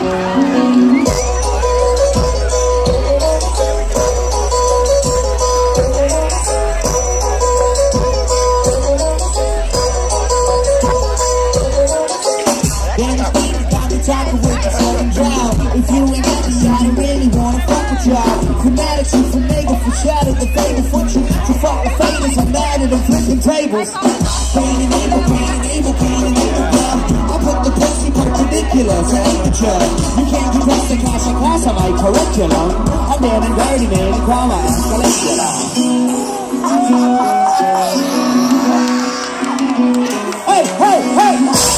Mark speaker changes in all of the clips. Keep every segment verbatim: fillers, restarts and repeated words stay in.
Speaker 1: Talking with you, so I'm drown. If you ain't happy, I don't really wanna fuck with y'all. Fanatics, for nigga, for shattered the fatal for you. To fuck the faders, I'm mad at them flipping tables. Pain and evil, pain and evil, pain and evil, bro. I put the pussy perpendicular to amateur. You can't do that to class and class on my curriculum. I'm damn and dirty, man, and call my ass molecular. Hey, hey, hey!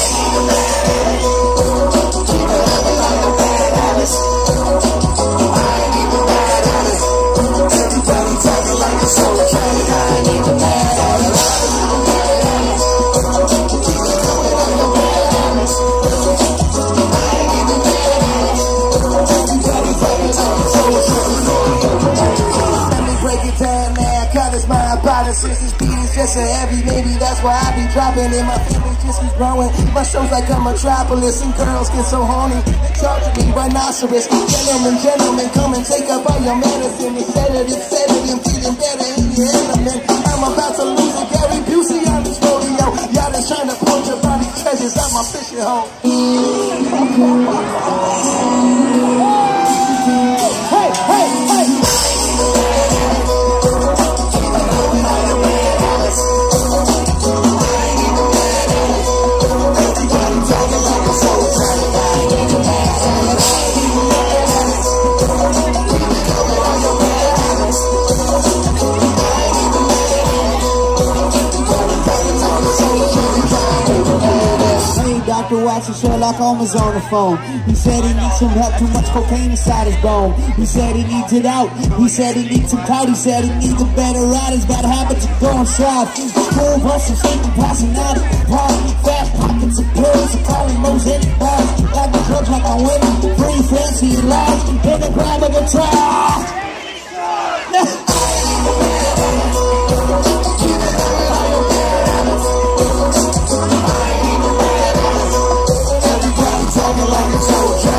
Speaker 1: Since this beat is just so heavy, maybe that's why I be dropping it. My family just keeps growing. My show's like a metropolis, and girls get so horny. They talk to me, rhinoceros. Gentlemen, gentlemen, come and take up all your medicine. It's sedative, sedative, feeling better in your element. I'm about to lose it, Gary Busey on this rodeo. Y'all just trying to pull your body treasures out my fishing hole. Hey, hey, hey! Doctor Watson, Sherlock Holmes on the phone. He said he needs some help, too much cocaine inside his bone. He said he needs it out. He said he needs some clout. He said he needs a better ride. He's got habits of going south. School buses, sleeping, passing out at the park. Fat pockets of pills, and calling mosaic bars. Like the drugs like I'm winning. Free, fancy, and loud. In the grab of a guitar. Like a soldier.